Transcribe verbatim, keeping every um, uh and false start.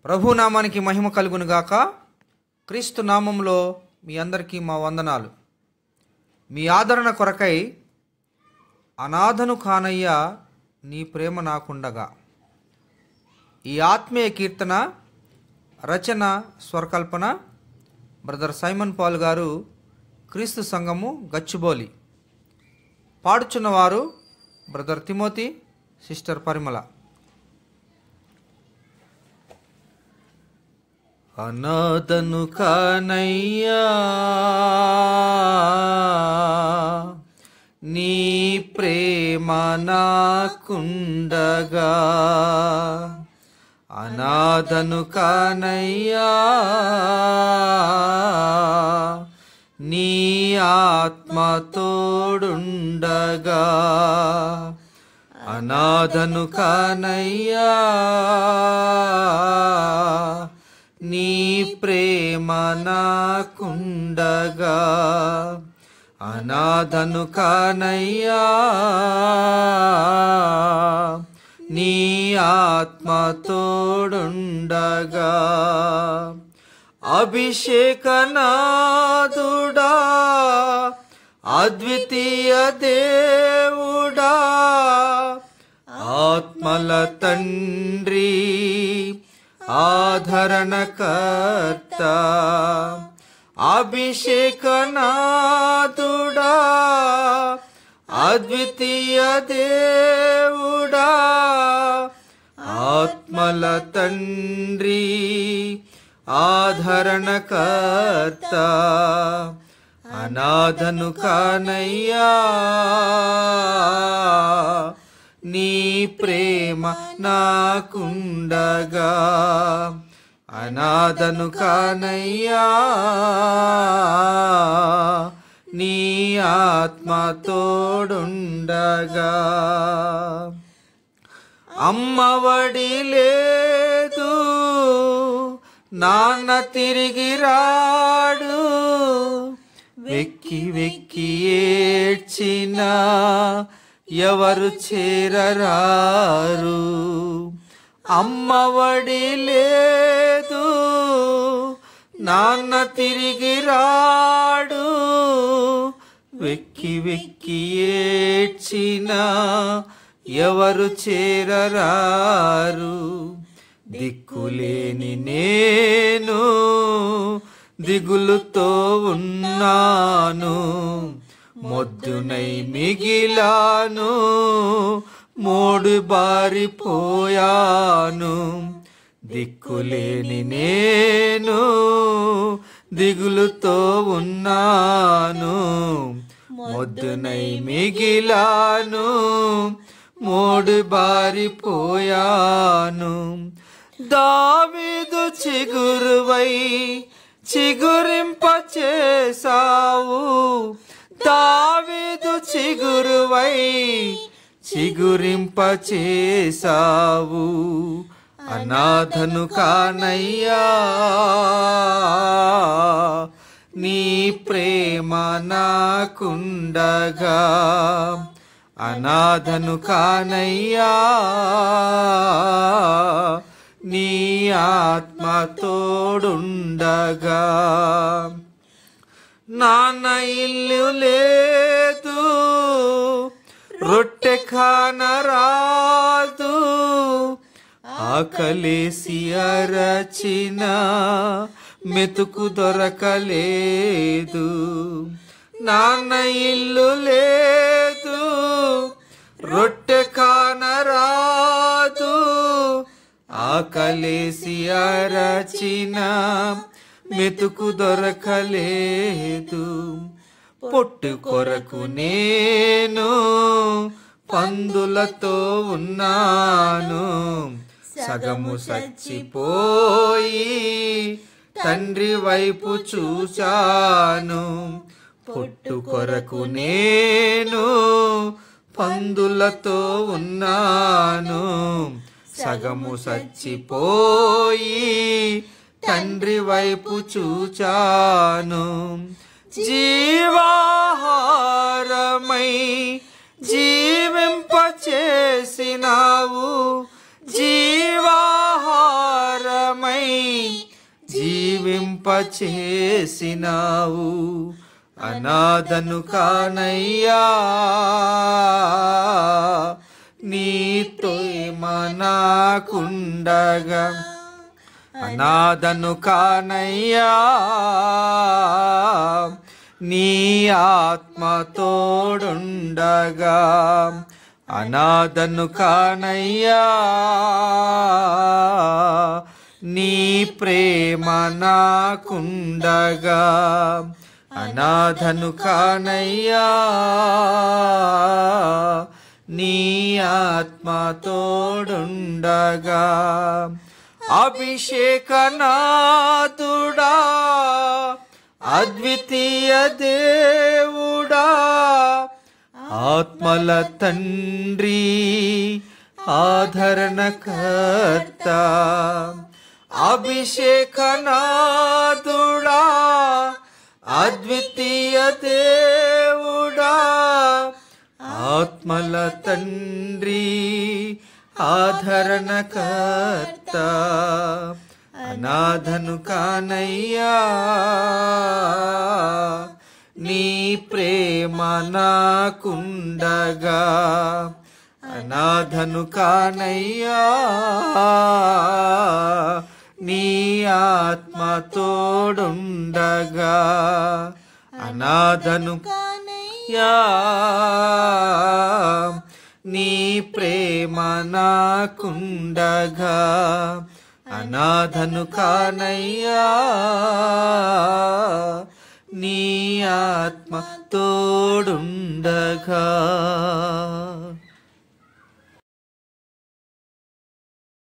ప్రభు నామానికి మహిమ కలుగును గాక. క్రీస్తు నామంలో మీ అందరికీ మా వందనాలు. మీ ఆదరణ కొరకై అనాథను కానయ్యా నీ ప్రేమ నాకుండగా. ఈ ఆత్మీయ కీర్తన రచన స్వరకల్పన బ్రదర్ సైమన్ పాల్ గారు, క్రీస్తు సంఘము గచ్చిబౌలి. పాడుచున్నవారు బ్రదర్ తిమోతి, సిస్టర్ పరిమళ. అనాథను కానయ్యా నీ ప్రేమ నాకుండగా. అనాథను కానయ్యా నీ ఆత్మ తోడుండగా. అనాథను కానయ్యా నీ ప్రేమ నాకుండగా. అనాథను కానయ్యా నీ ఆత్మ తోడుండగా. అభిషేకనాథుడా, అద్వితీయ దేవుడా, ఆత్మల తండ్రి, ఆధరణకర్త. అభిషేకనాథుడా, అద్వితీయ దేవుడా, ఆత్మల తండ్రి, ఆధరణకర్త. అనాథను కానయ్యా నీ ప్రేమ నాకుండగా. అనాథను కానయ్యా నీ ఆత్మ తోడుండగా. అమ్మఒడి లేదు, నాన్న తిరిగి రాడు, వెక్కి వెక్కి ఏడ్చినా ఎవరు చేరరారు. అమ్మఒడి లేదు, నాన్న తిరిగి రాడు, వెక్కి వెక్కి ఏడ్చినా ఎవరు చేరరారు. దిక్కులేని నేను దిగులుతో ఉన్నాను, మొద్దునై మిగిలాను, మోడు బారిపోయాను. దిక్కులేని నేను దిగులుతో ఉన్నాను, మొద్దునై మిగిలాను, మోడు బారిపోయాను. దావీదు చిగురువై చిగురింప చేసావు, దావీదు చిగురువై చిగురింప చేసావు. అనాథను కానయ్యా నీ ప్రేమ నాకుండగా. అనాథను కానయ్యా నీ ఆత్మ తోడుండగా. నాన్న ఇల్లు లేదు, రొట్టె కానరాదు, ఆకలేసి అరచిన మెతుకు దొరకలేదు. నాన్న ఇల్లు లేదు, రొట్టె కానరాదు, ఆకలేసి అరచిన మెతుకు దొరకలేదు. పొట్టు కొరకు నేను పందులతో ఉన్నాను, సగము చచ్చిపోయి తండ్రి వైపు చూచాను. పొట్టు కొరకు నేను పందులతో ఉన్నాను, సగము చచ్చిపోయి తండ్రి వైపు చూచాను. జీవాహారమై జీవింపచేసినావు, జీవాహారమై జీవింపచేసినావు. అనాథను కానయ్యా, నీతో నాకుండగా. అనాథను కానయ్యా, నీ ఆత్మ తోడుండగా. అనాథను కానయ్యా, నీ ప్రేమ నాకుండగా. అనాథను కానయ్యా, నీ ఆత్మ తోడుండగా. అభిషేకనాథుడా, అద్వితీయ దేవుడా, ఆత్మల తండ్రి, ఆదరణకర్త. అభిషేకనాథుడా, అద్వితీయ దేవుడా, ఆత్మల తండ్రి, ఆదరణకర్త. అనాథను కానయ్యా, నీ ప్రేమ నాకుండగా. అనాథను కానయ్యా, నీ ఆత్మ తోడుండగా. అనాథను కానయ్యా, నీ ప్రేమ నాకుండగా. అనాథను కానయ్యా, నీ ఆత్మ తోడుండగా.